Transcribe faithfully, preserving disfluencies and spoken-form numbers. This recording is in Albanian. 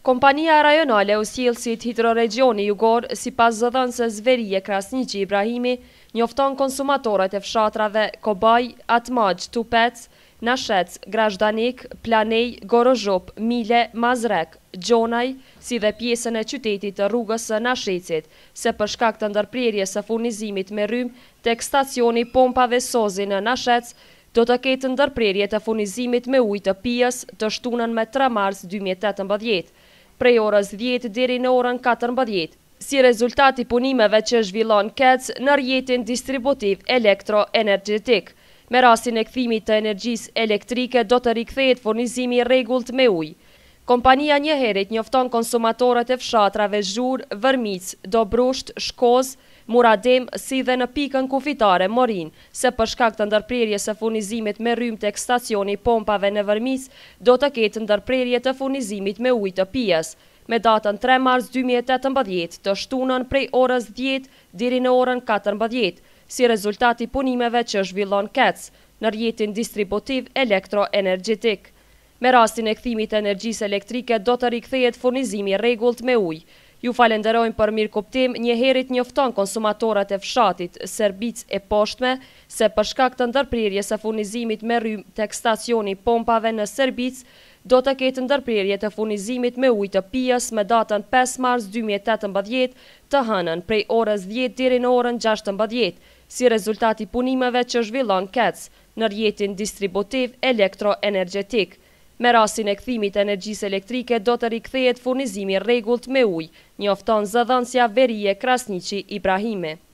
Kompania rajonale Usjellësit Hidroregjoni Jugor, sipas zëdhënëses Verije Krasniqi Ibrahimi, njofton konsumatorët e fshatrave Kobaj, Atmagj, Tupec, Nashec, Grashdanik, Planej, Gorozhop, Mile, Mazrek, Gjonaj, si dhe pjesën e qytetit të rrugës së Nashecit, se për shkak të ndërprerjes së furnizimit me rrymë tek stacioni pompave Sozi në Nashec, do të ketë ndërprerje të furnizimit me ujë të pijës të shtunën me tre mars dy mijë e tetëmbëdhjetë, prej orës dhjetë deri në orën katërmbëdhjetë, si rezultati punimeve që zhvillon K E C në rrjetin distributiv elektroenergjetik. Me rastin e kthimit të energjisë elektrike do të rikthehet furnizimi i rregullt me ujë. Kompania njëherët njofton konsumatorët e fshatrave Zhur, Vërmic, Dobrusht, Shkoz, Muradem, si dhe në pikën kufitare Morin, se për shkak të ndërprerjes së furnizimit me rrymë tek stacioni pompave në Vërmic, do të ketë ndërprerje të furnizimit me ujë të pijës, me datën tre mars dy mijë e tetëmbëdhjetë të shtunën prej orës dhjetë deri në orën katërmbëdhjetë, si rezultati punimeve që zhvillon K E C në rrjetin distributiv elektroenergjetik. Me rastin e kthimit të energjisë elektrike do të rikthehet furnizimi i rregullt me ujë. Ju falenderojmë për mirëkuptim, njëherët njofton konsumatorët e fshatit Serbic e poshtme se për shkak të ndërprerjes së furnizimit me rrymë tek stacioni pompave në Serbic, do të ketë ndërprerje të furnizimit me ujë të pijës me datën pesë mars dy mijë e tetëmbëdhjetë të hënën prej orës dhjetë deri në orën gjashtëmbëdhjetë, si rezultati punimeve që zhvillon K E C në rrjetin distributiv elektroenergjetik. Me rastin e kthimit të energjisë elektrike do të rikthehet furnizimi i rregullt me ujë, njofton zëdhënësja Verije Krasniqi Ibrahimi.